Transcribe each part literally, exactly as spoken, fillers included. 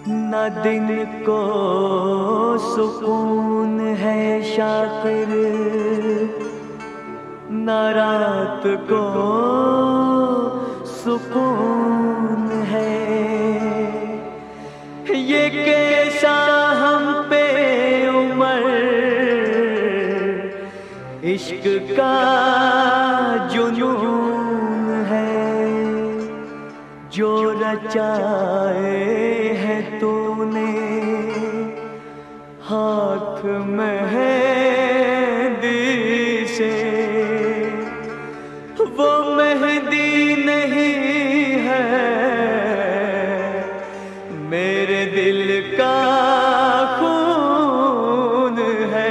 न दिन को सुकून है शाकिर, न रात को सुकून है। ये कैसा हम पे उमर इश्क का जुनून है, जो रचाए है तूने हाथ मेहंदी से। वो मेहंदी नहीं है मेरे दिल का खून है।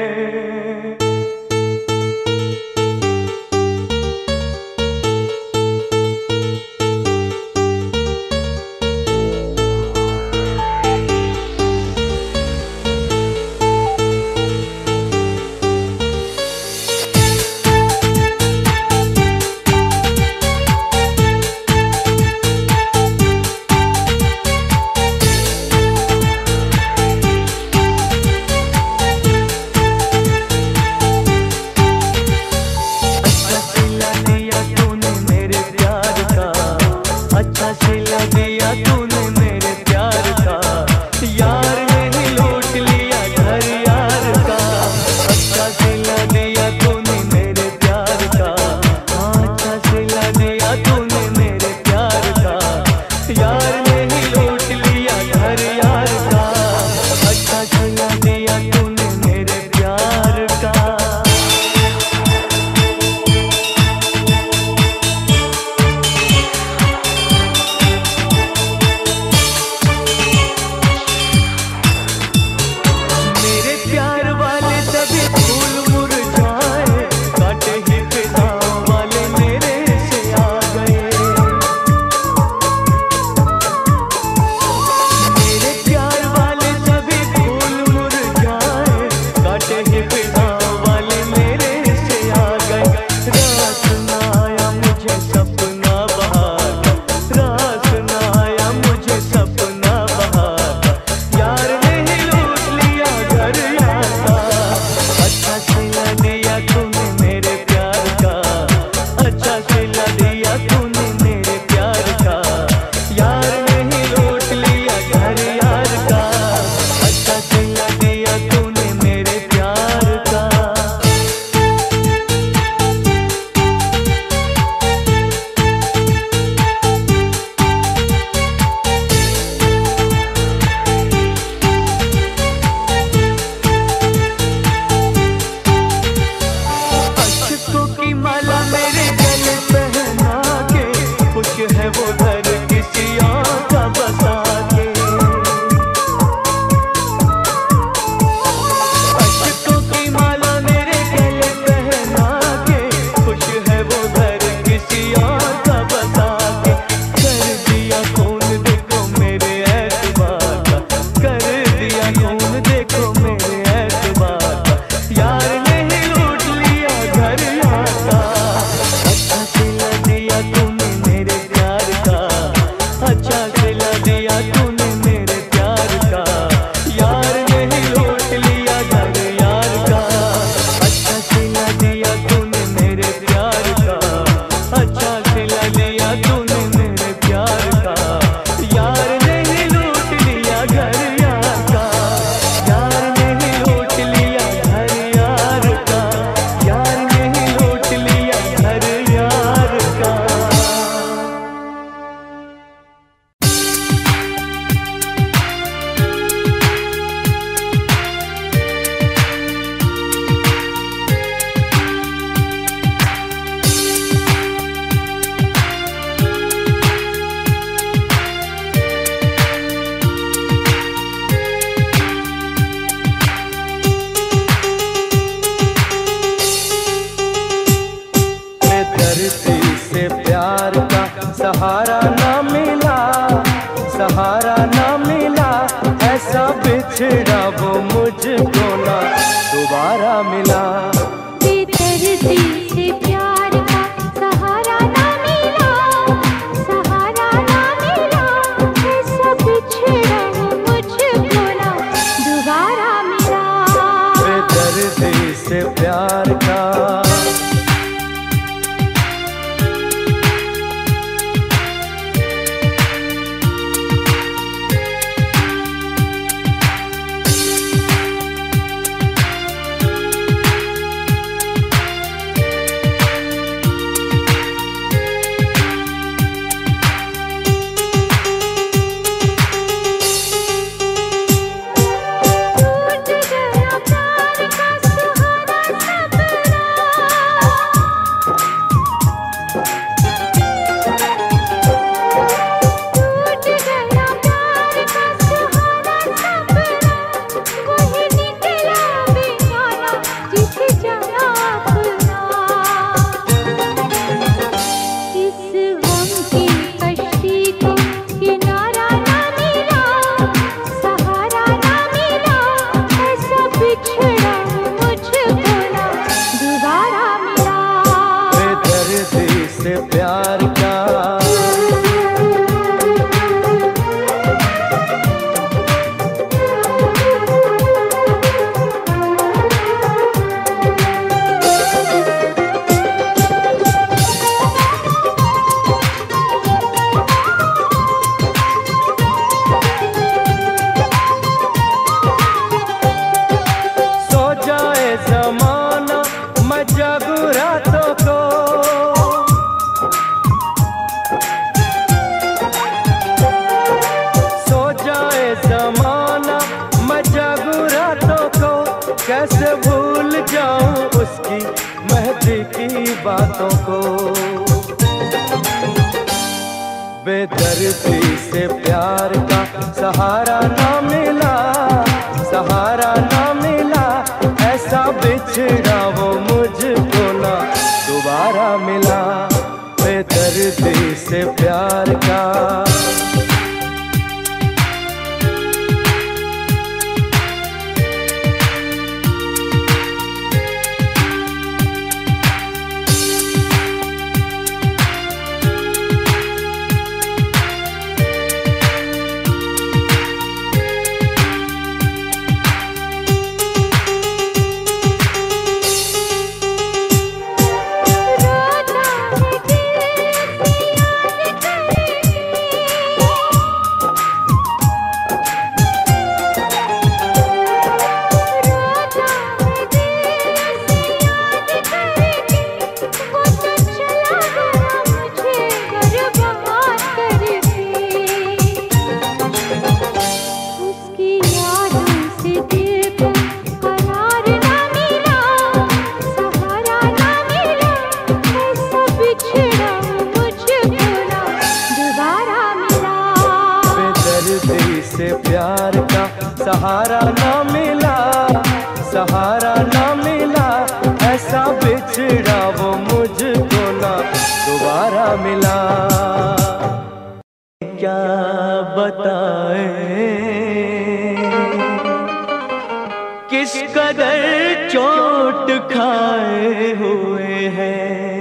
सहारा ना मिला, सहारा ना मिला, ऐसा बिछड़ा वो मुझको ना दोबारा मिला। बेदर्दी से प्यार का सहारा ना मिला, सहारा ना मिला, ऐसा बिछड़ा वो बातों को। बेदर्दी से प्यार का सहारा ना मिला, सहारा ना मिला, ऐसा बिछड़ा वो मुझको ना दोबारा मिला। बेदर्दी से प्यार का से प्यार का सहारा ना मिला, सहारा ना मिला, ऐसा बिछड़ा वो मुझको ना दोबारा मिला। क्या बताए किस कदर चोट खाए हुए हैं।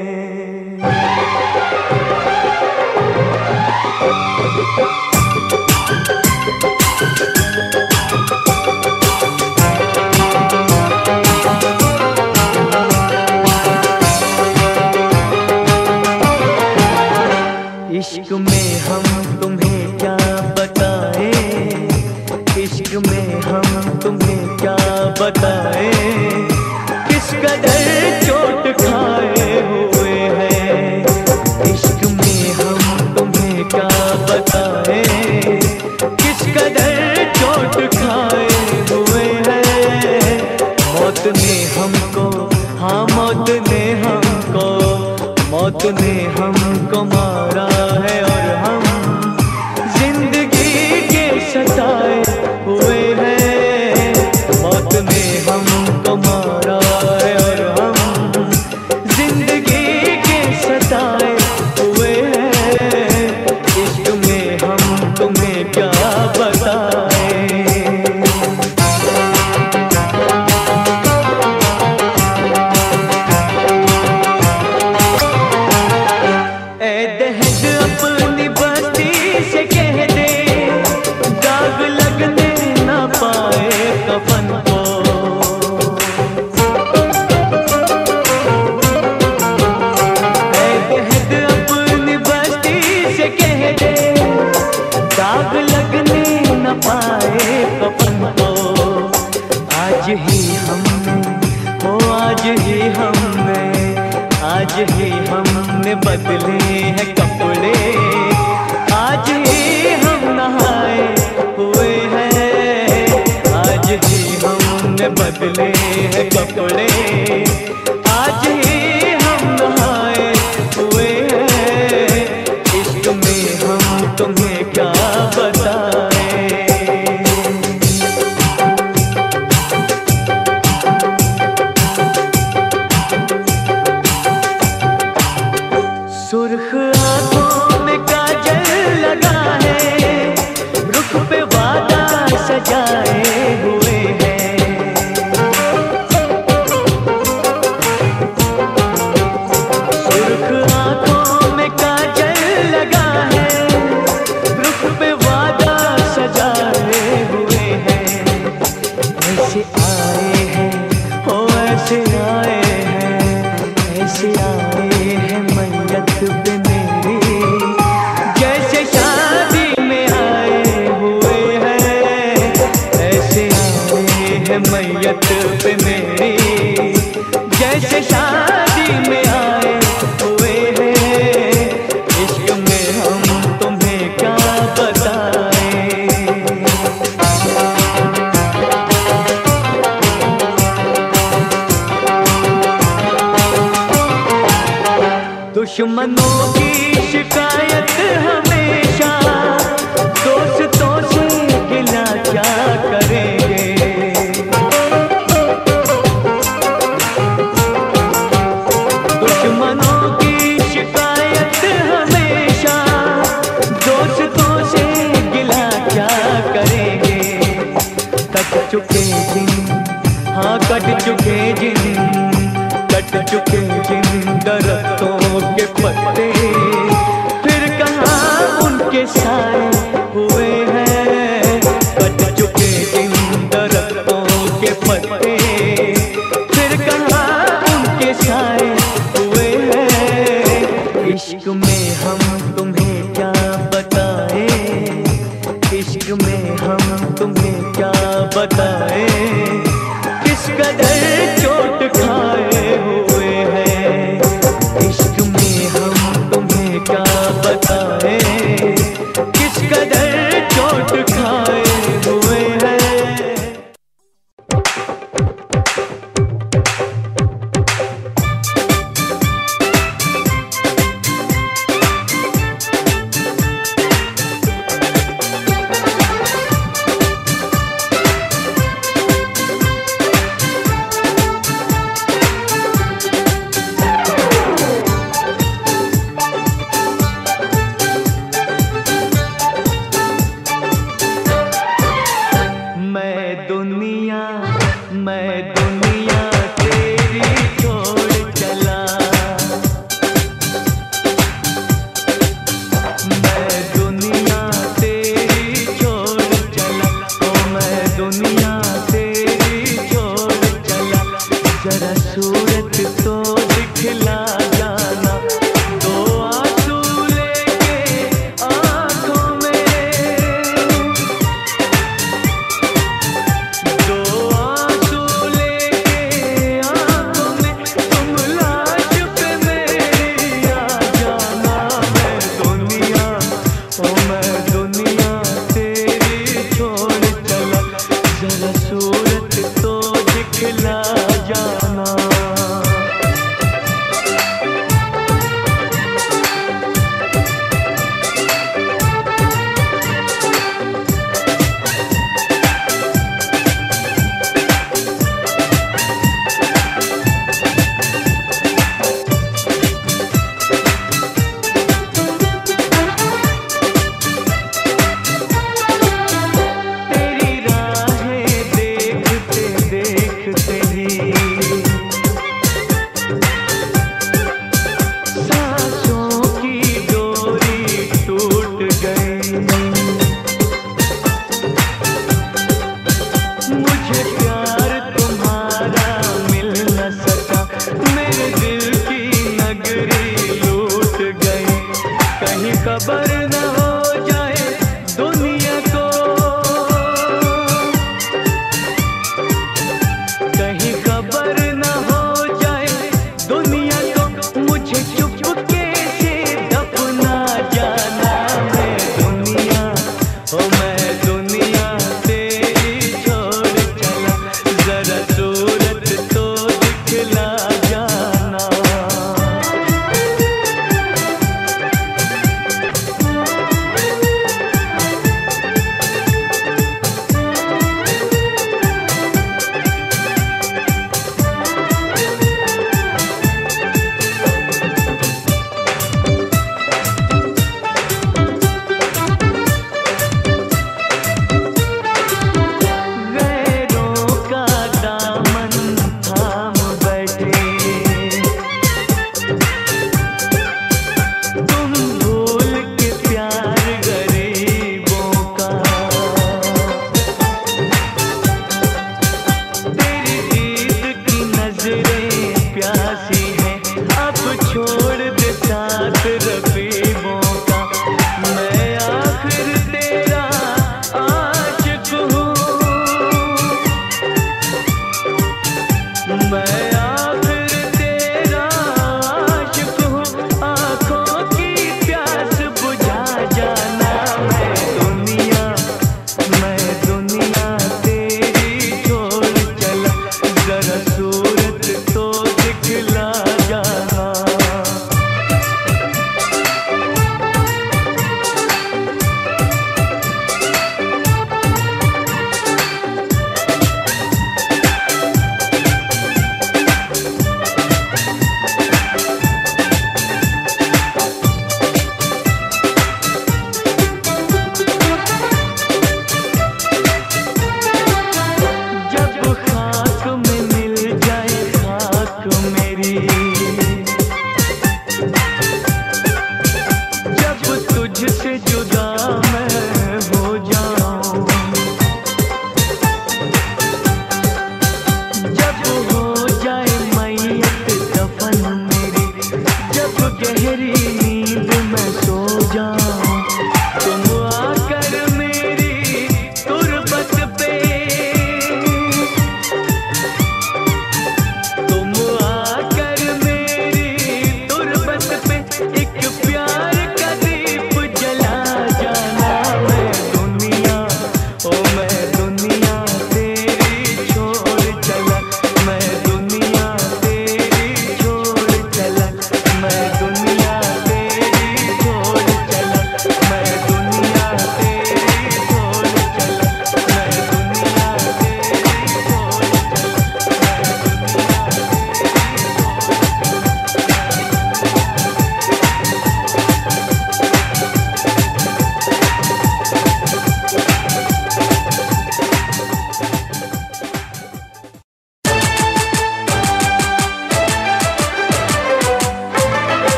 इश्क में हम तुम्हें क्या बताएं, इश्क में हम तुम्हें क्या बताएं, किस कदर चोट खाए हुए हैं। इश्क में हम तुम्हें क्या बताएं, किस कदर चोट खाए हुए हैं। मौत ने हमको, हाँ मौत ने हमको, मौत ने हमको मारा है और हम जिंदगी के सताए हुए हैं। मौत ने हमको मारा है और हम जिंदगी के सताए हुए हैं। इश्क में हम तुम्हें क्या बताएं। दाग लगने न पाए कफन को। आज ही हमने, हो आज ही हमने, आज ही हमने बदले हैं कपड़े। आज ही हम नहाए हुए हैं, आज ही हमने बदले हैं कपड़े। आज ही हम नहाए हुए हैं। इश्क में हम तुम्हें क्या बताएं। सुर्ख आंखों में काजल लगा है, रुख पे वादा सजाए हुए हैं। सुर्ख आंखों में काजल लगा है, रुख पे वादा सजाए हुए हैं। ऐसे आए हैं, हो ऐसे आए हैं, ऐसे आए हैं मैयत पे मेरी, जैसे शादी में आए हुए हैं। ऐसे आए हैं मैयत पे मेरी, जैसे शादी में आए हुए हैं। इश्क में हम तुम्हें क्या बताएं। दुश्मनों की शिकायत हमेशा, दोस्तों से गिला क्या करेंगे। दुश्मनों की शिकायत हमेशा, दोस्तों से गिला क्या करेंगे। कट चुके दिन, हाँ कट चुके दिन, कट चुके जिन दरख्तों के पत्ते, फिर कहाँ उनके साए हुए हैं। कट चुके जिन दरख्तों के पत्ते, फिर कहाँ उनके साए हुए हैं। इश्क में हम तुम्हें क्या बताएं, इश्क में हम तुम्हें क्या बताएं, किस कदर चोट खाए हुए हैं। इश्क में हम तुम्हें क्या बताएं, किस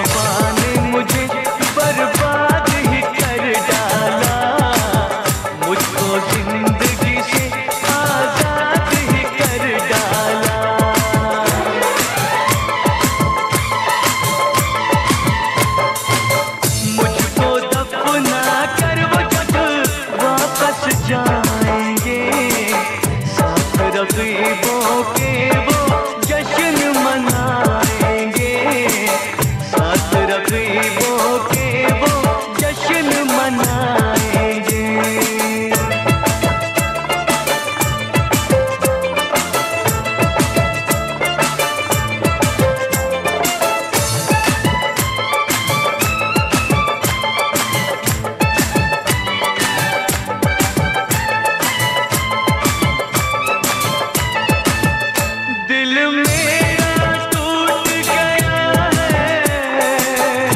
वफा ने मुझे बर्बाद ही कर डाला, मुझको जिंदगी से आजाद ही कर डाला। मुझको दफना कर वो जब वापस जाएंगे, साथ रकीबों के वो जश्न मनाएंगे, साथ रकीबों के वो जश्न मनाएंगे। दिल मेरा टूट गया है,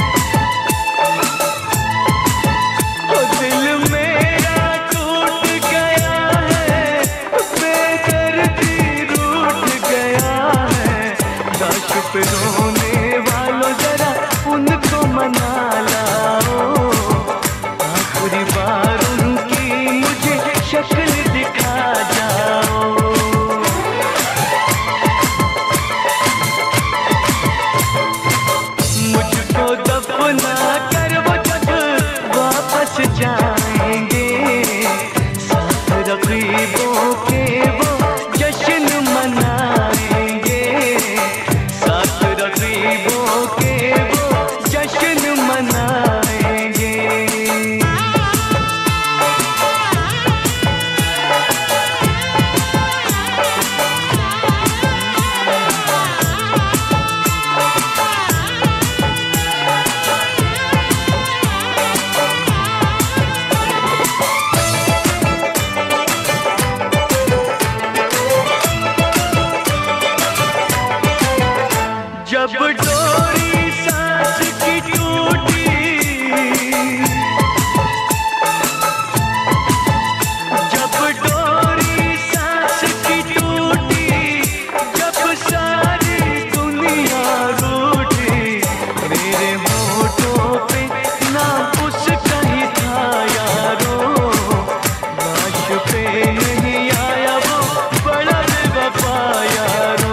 ओ दिल मेरा टूट गया है, बेदर्दी रूठ गया है। काश पे रोने वालों जरा उनको मना लाओ, आखिरी बार उनकी मुझे शक्ल दिखा जाओ। मुझको दफना कर वो जब वापस जाएंगे, साथ रकीबों के वो जश्न मनाएंगे, साथ रकीबों के वो जश्न मनाएंगे। जब डोरी सांस की टूटी, जब डोरी सांस की टूटी, जब सारी दुनिया रूठी, मेरे होठों पे नाम उसका ही था यारो, लाश पे नहीं आया वो बड़ा बेवफा यारो।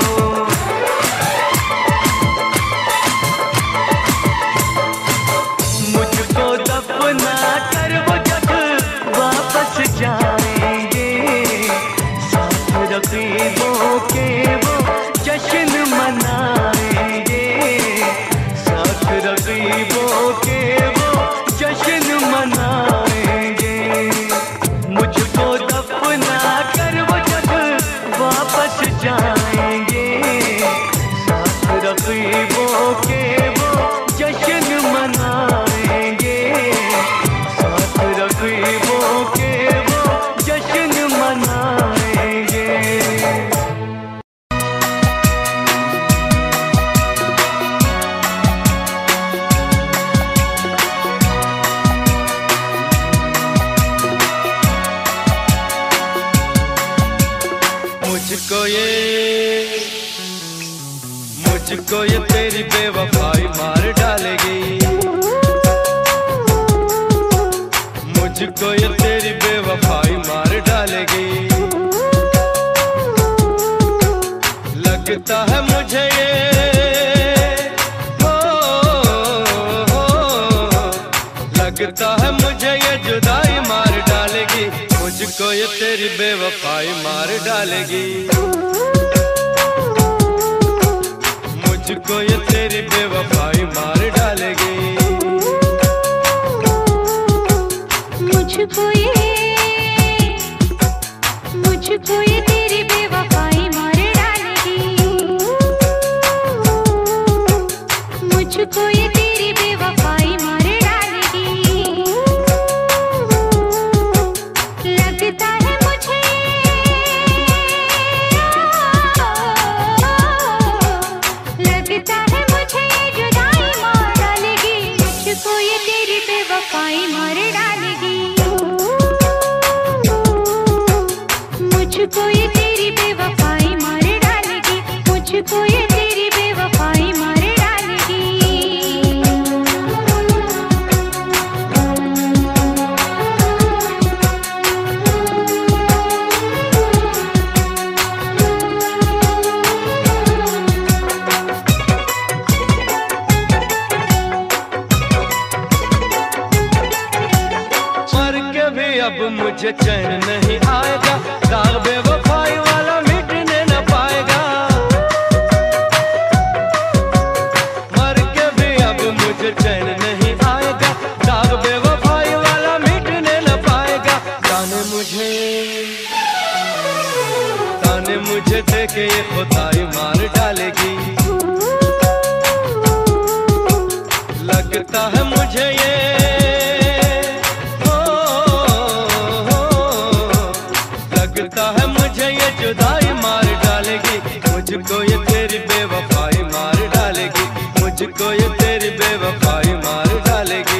मुझको दफना कर वो जब वापस जाएंगे, साथ रकीबों के वो जश्न मनाएंगे, साथ रकीबों के वो जश्न मनाएंगे। मुझको दफना कर वो जब वापस जाएंगे, साथ रकीबों के वो जश्न मनाएंगे, साथ रकीबों के वो जश्न मनाएंगे। मुझको ये मुझको ये तेरी बेवफाई मार डालेगी, मुझको ये तेरी बेवफाई मार डालेगी। लगता है मुझे ये हो, हो, लगता है मुझे ये जुदाई मार डालेगी, मुझको ये तेरी बेवफाई मार डालेगी, मुझको ये तेरी बेवफाई मार डालेगी। मुझको ये मुझको ये तेरी बेवफाई मार डालेगी, मुझको ये तेरी बेवफाई मार डालेगी। लगता है मुझे लगता है मुझे ये जुदाई मार डालेगी, मुझको ये तेरी बेवफाई मार डालेगी, मुझको ये तेरी बेवफाई मार डालेगी, मुझको ये तेरी बेवफाई मार डालेगी। अब मुझे चैन नहीं आएगा, दाग बेवफाई वाला मिटने न पाएगा। मर के भी अब मुझे चैन नहीं आएगा, दाग बेवफाई वाला मिटने न पाएगा। जाने मुझे ताने मुझे देके ये खुदाई मार डालेगी। लगता है मुझे ये हो, हो, लगता है मुझे ये जुदाई मार डालेगी। मुझको ये तेरी बेवफाई मार डालेगी, मुझको ये तेरी बेवफाई मार डालेगी।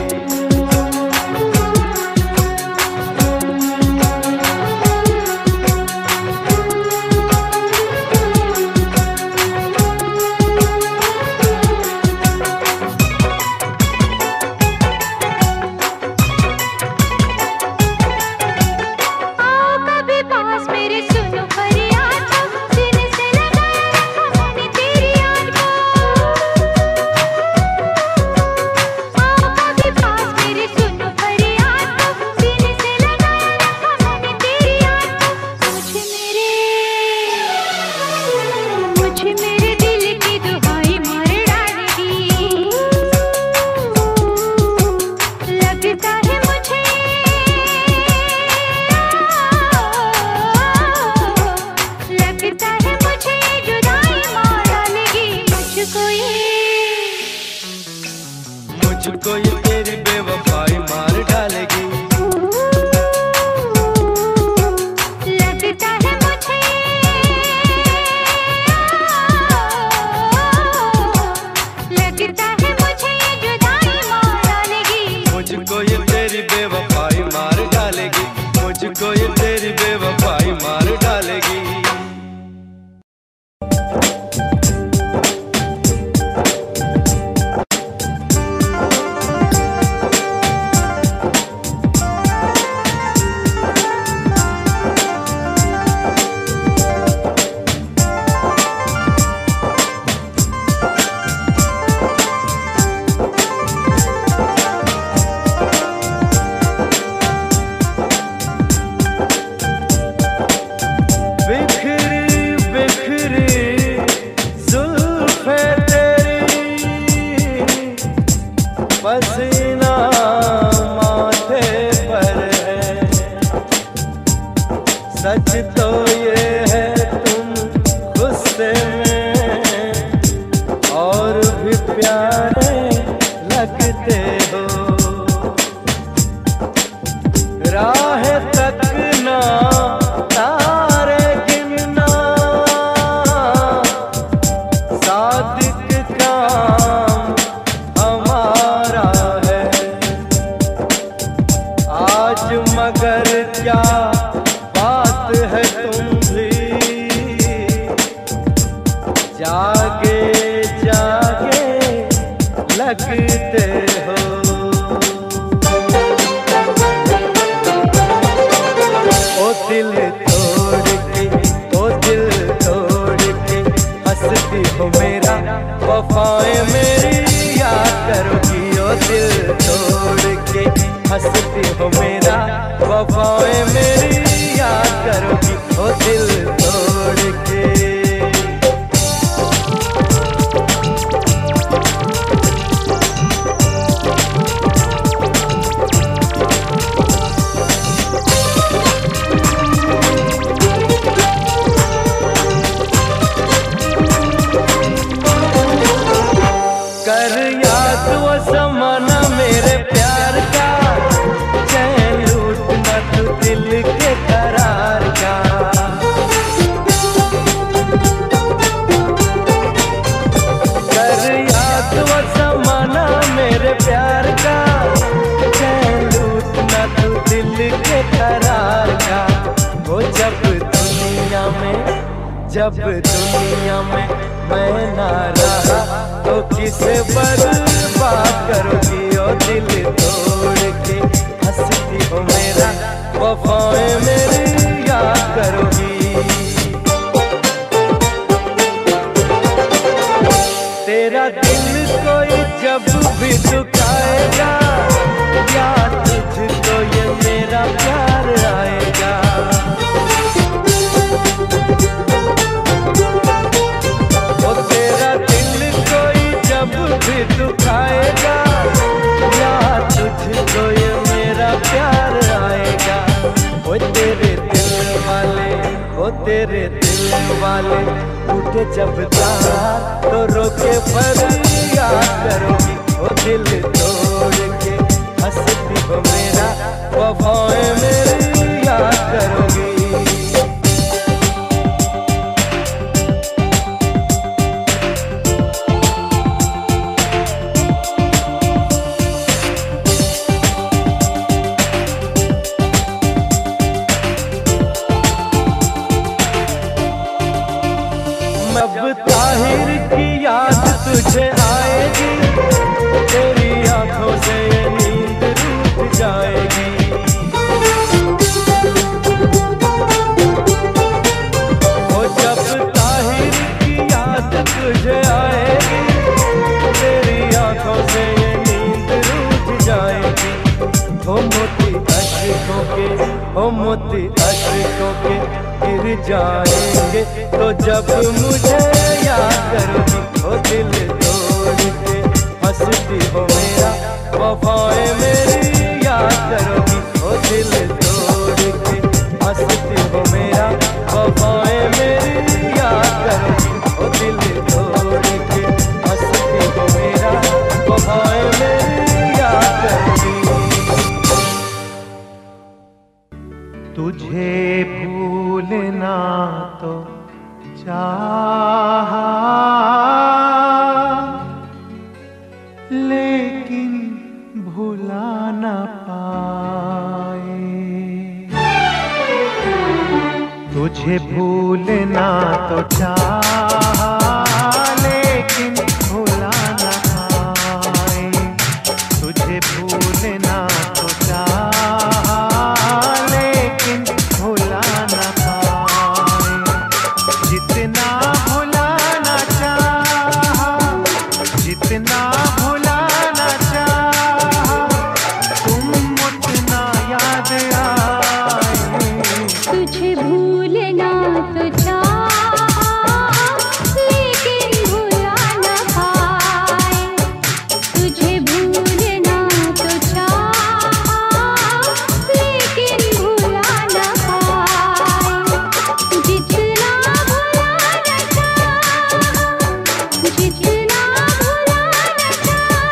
मुझको ये तेरी बेवफाई मार डालेगी। लगता है मुझे लगता है मुझे ये जुदाई मार डालेगी। मुझको ये तेरी बेवफाई मार डालेगी, मुझको ये तेरी बेवफाई मार डालेगी। पसीना माथे पर है, सच तो ये है तुम गुस्से में और भी प्यारे लगते हो। राह तकना तारे गिनना सादिक काम हमारा है। आज मगर क्या बात है तुम भी जागे जागे लगते हो। ओ दिल तोड़ के ओ दिल तोड़ के हंसती हो मेरा, वफाएं मेरी याद करोगी। ओ दिल तोड़ के हंसती हो मेरा, वफाएं मेरी याद करोगी। ओ दिल तोड़ के कर याद वो ज़माना मेरे प्यार का, चैन लूटना तू दिल के करार का। कर याद वो ज़माना मेरे प्यार का, चैन लूटना तू दिल के करार का। वो जब दुनिया में जब दुनिया में मैं ना रहा तो किसे बर्बाद करोगी। ओ दिल तोड़ के हंसती हो मेरा, वफाएं मेरी याद करोगी। तेरा दिल कोई जब भी दुखाएगा, याद तुझको ये मेरा आएगा या तुझको ये मेरा प्यार आएगा। ओ तेरे दिल वाले, ओ तेरे दिल वाले, टूटे जब तार तो रोके फरियाद करोगी। ओ दिल तोड़ के हंसती हो मेरा, वफाएं मेरी याद करोगी। अब ताहिर की याद तुझे आएगी, तेरी आंखों से ये नींद रूठ जाएगी। ओ जब ताहिर की याद तुझे आएगी, तेरी आंखों से ये नींद रूठ जाएगी। ओ मोती अश्कों के, ओ मोती अश्कों के गिर जाएंगे तो जब मुझे याद करोगी। ओ दिल तोड़ के हंसती हो मेरा, वफाएं मेरी याद करोगी। ओ दिल तोड़ के हंसती हो मेरा, वफाएं मेरी याद करोगी। ओ दिल तोड़ के हंसती हो मेरा, वफाएं मेरी याद करोगी। तुझे भूलना तो चाहा, लेकिन भुला न पाए। तुझे भूलना तो चाहा, लेकिन भुला न पाए। तुझे भूलना तो चाहा, लेकिन भुला न पाए। जितना भुलाना चाहा, जितना भुलाना चाहा, तुम उतना याद आए। तुझे भूलना तो चाहा, लेकिन भुला न पाए। तुझे भूलना तो चाहा, लेकिन भुला न पाए। जितना भुलाना चाहा, जितना भुलाना चाहा,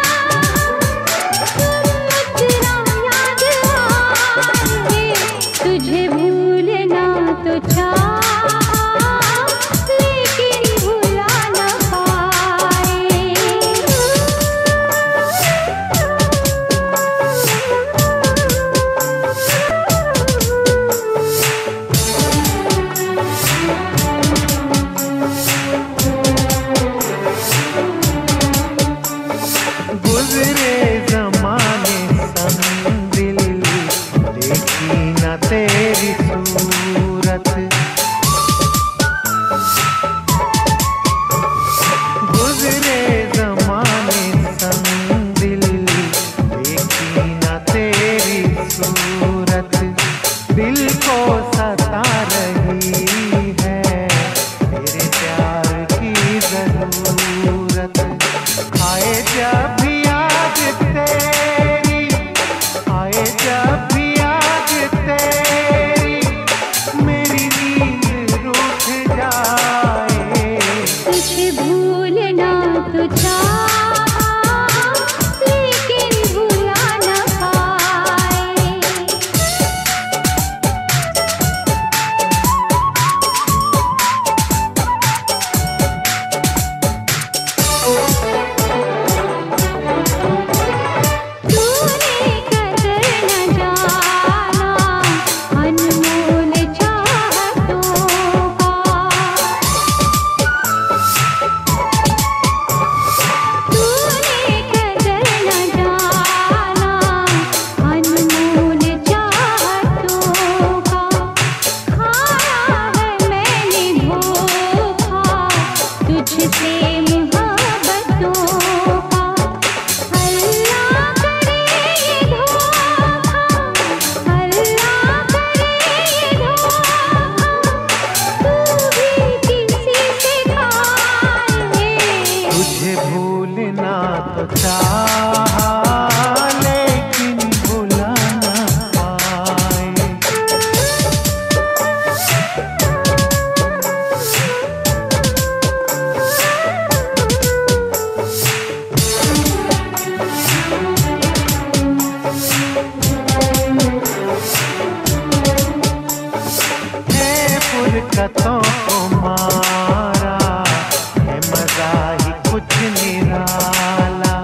लेकिन भुला ना पाए। है फुरकतों को मारा, है मजा ही कुछ निराला।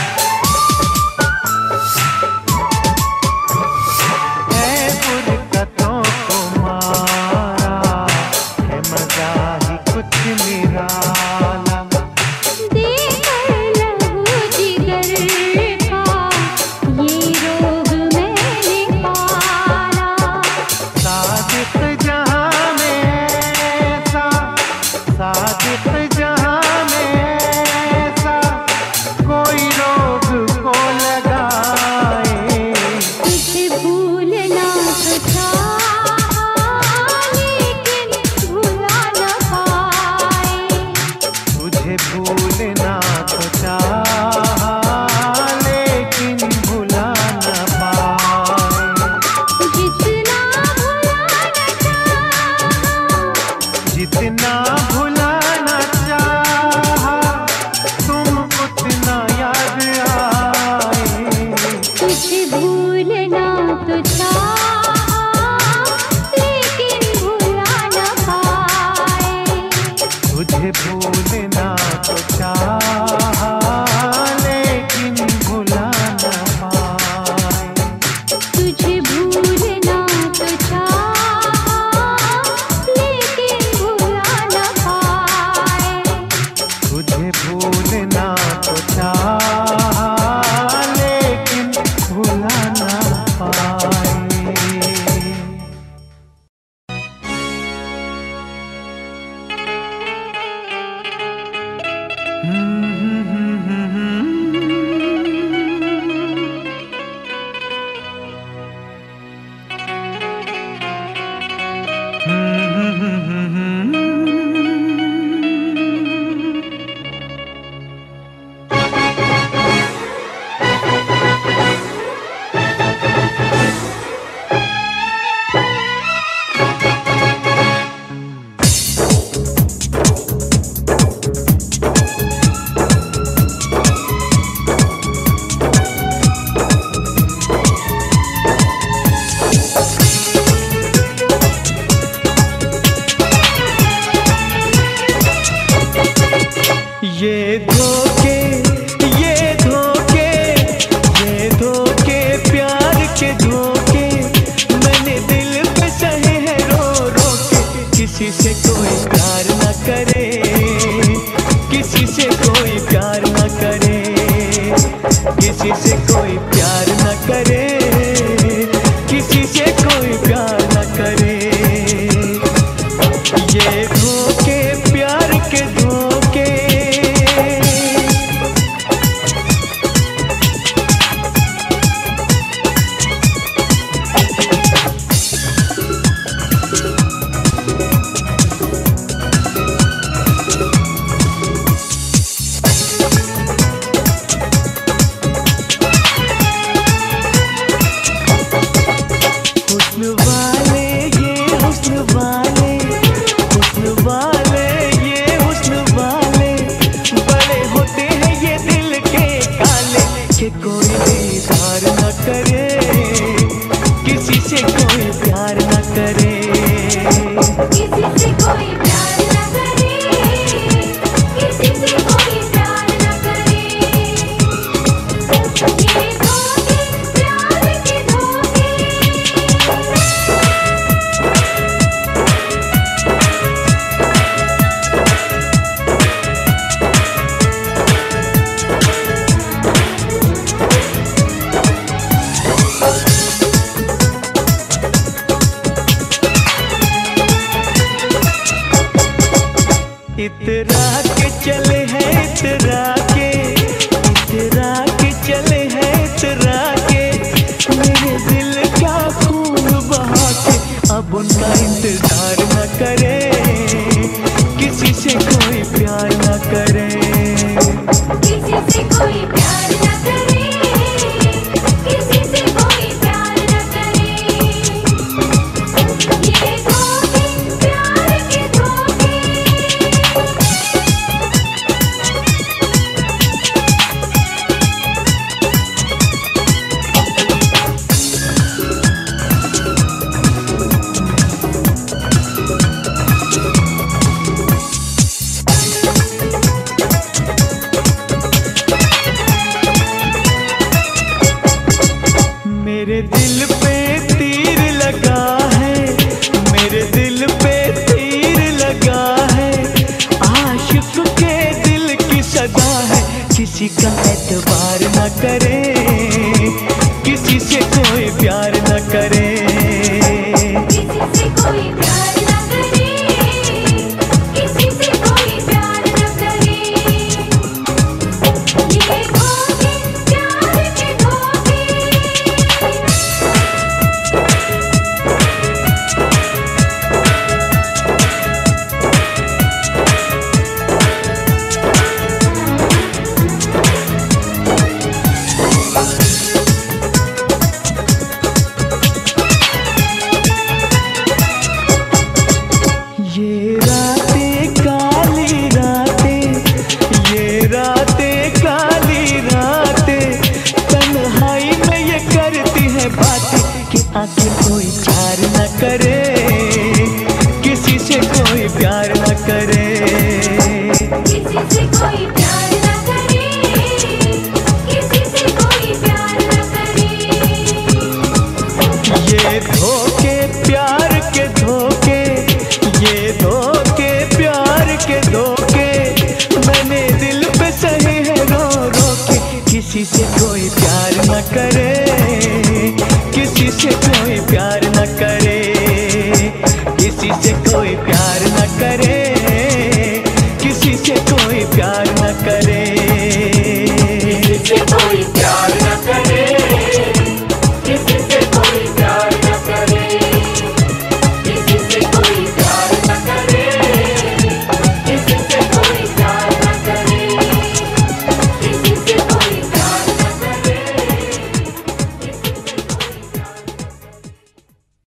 है फुरकतों को मारा, है मजा ही कुछ निराला। देकर लहू जिगर का ये रोग मैंने पाला। सादिक जहां में सा, सादिक जहां में सा कोई रोग को लगाए। तुझे भूलना तो चाहा लेकिन भुला न पाए। तुझे भूलना तो चाहा लेकिन भुला न पाए। जितना भुलाना चाहा, जितना भुलाना चाहा तुम उतना याद आए। तुझे भूलना तो चाहा लेकिन भुला न पाए। तुझे भूलना तो चाहा लेकिन भुला न पाए। तुझे भूलना तो चाहा लेकिन भुला न पाए। तुझे भूलना तो चाहा लेकिन भुला न पाए। ये धोखे, ये धोखे, ये धोखे प्यार के धोखे मैंने दिल पे सहे हैं रो रो के। किसी से कोई प्यार न करे, किसी से कोई प्यार न करे, किसी से कोई प्यार न करे, किसी से कोई प्यार न करे। ये धोखे प्यार के धोखे। हुस्न वाले ये हुस्न वाले, हुस्न वाले ये हुस्न वाले बड़े होते हैं ये दिल के काले। कि कोई दीदार न करे, किसी से कोई प्यार न करे। किसी से कोई प्यार न करे, किसी से कोई प्यार न करे। ये धोखे प्यार के धोखे। इतरा के चले हैं इतरा के, इतरा के चले हैं इतरा के मेरे दिल का खून बहा के। अब उनका इंतजार न करे, किसी से कोई प्यार न करे, किसी से कोई प्यार न करे। करे, किसी से कोई प्यार न करे, किसी से कोई प्यार न करे, किसी से कोई प्यार न करे। ये धोखे प्यार के धोखे। ये रातें काली रातें, ये रातें काली रातें, तन्हाई में ये करती है बातें कि आखिर कोई प्यार न करे, किसी से कोई प्यार न करे, किसी से कोई प्यार न करे, किसी से कोई प्यार न करे। ये धोखे प्यार के धोखे, ये धोखे प्यार के धोखे, मैंने दिल पे सहे है रो रो के, किसी से कोई प्यार न करे, किसी से कोई प्यार न करे, किसी से कोई प्यार न करे।